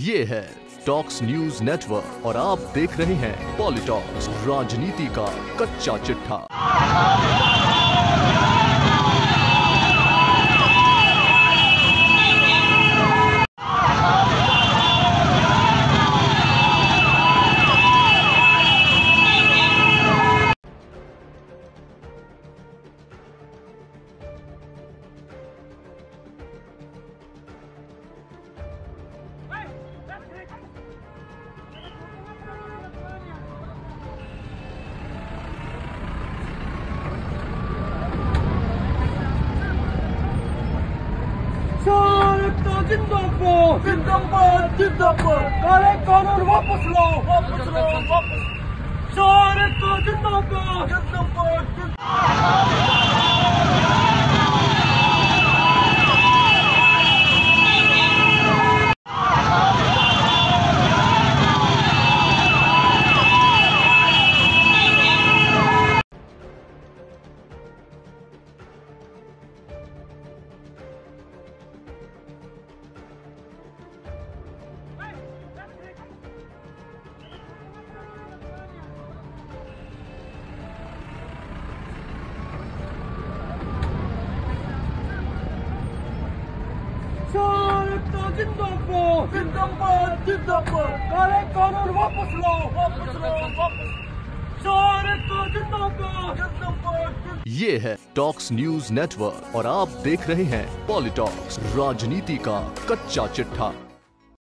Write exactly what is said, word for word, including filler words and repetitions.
ये है talks news network और आप देख रहे हैं पॉलिटॉक्स, राजनीति का कच्चा चिट्ठा। जिंदाबाद जिंदाबाद जिंदाबाद काले कानून वापस लो वापस लो वापस सारे को जिंदाबाद जिंदाबाद जिंदाबाद जिंदाबाद जिंदाबाद काले कानून वापस लो वापस लो वापस सारे को जिंदाबाद जिंदाबाद। ये है टॉक्स न्यूज नेटवर्क और आप देख रहे हैं पॉलिटॉक्स, राजनीति का कच्चा चिट्ठा।